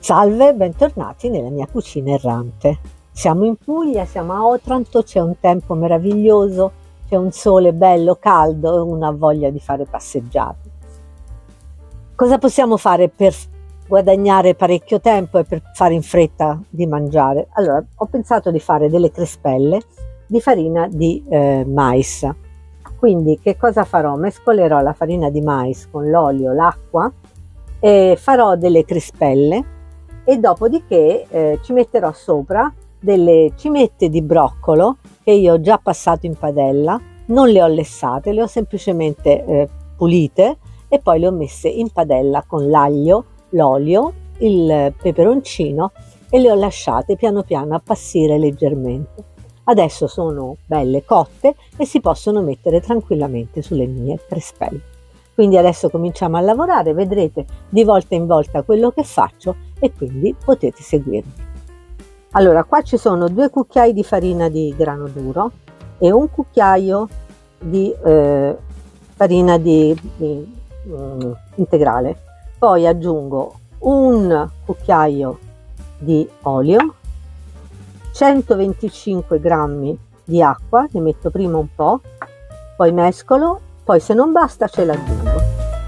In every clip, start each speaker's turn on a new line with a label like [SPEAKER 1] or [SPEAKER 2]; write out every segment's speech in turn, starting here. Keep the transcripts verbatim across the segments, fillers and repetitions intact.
[SPEAKER 1] Salve, bentornati nella mia cucina errante. Siamo in Puglia, siamo a Otranto, c'è un tempo meraviglioso, c'è un sole bello caldo e una voglia di fare passeggiate. Cosa possiamo fare per guadagnare parecchio tempo e per fare in fretta di mangiare? Allora, ho pensato di fare delle crespelle di farina di eh, mais. Quindi che cosa farò? Mescolerò la farina di mais con l'olio, l'acqua e farò delle crespelle e dopodiché eh, ci metterò sopra delle cimette di broccolo che io ho già passato in padella, non le ho lessate, le ho semplicemente eh, pulite e poi le ho messe in padella con l'aglio, l'olio, il peperoncino e le ho lasciate piano piano appassire leggermente. Adesso sono belle cotte e si possono mettere tranquillamente sulle mie crespelle. Quindi adesso cominciamo a lavorare, vedrete di volta in volta quello che faccio e quindi potete seguirmi. Allora, qua ci sono due cucchiai di farina di grano duro e un cucchiaio di eh, farina di, di um, integrale. Poi aggiungo un cucchiaio di olio, centoventicinque grammi di acqua, ne metto prima un po', poi mescolo, poi se non basta ce l'aggiungo.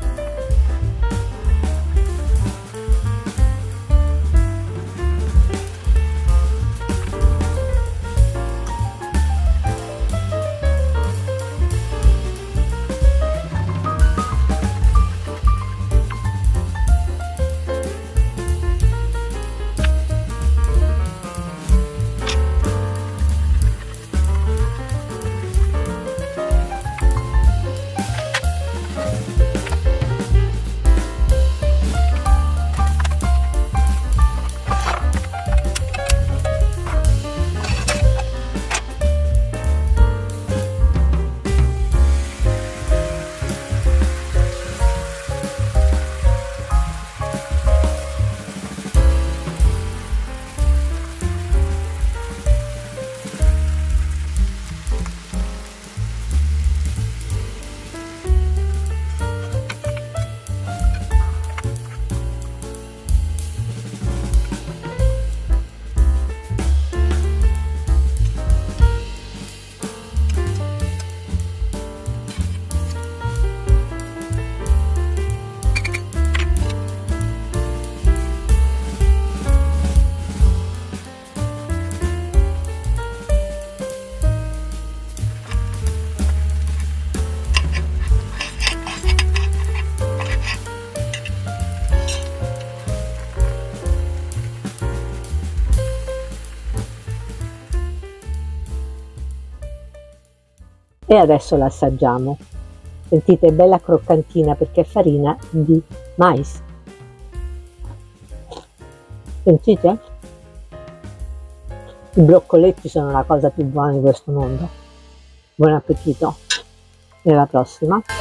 [SPEAKER 1] E adesso la assaggiamo. Sentite, è bella croccantina perché è farina di mais. Sentite? I broccoletti sono la cosa più buona di questo mondo. Buon appetito e alla prossima.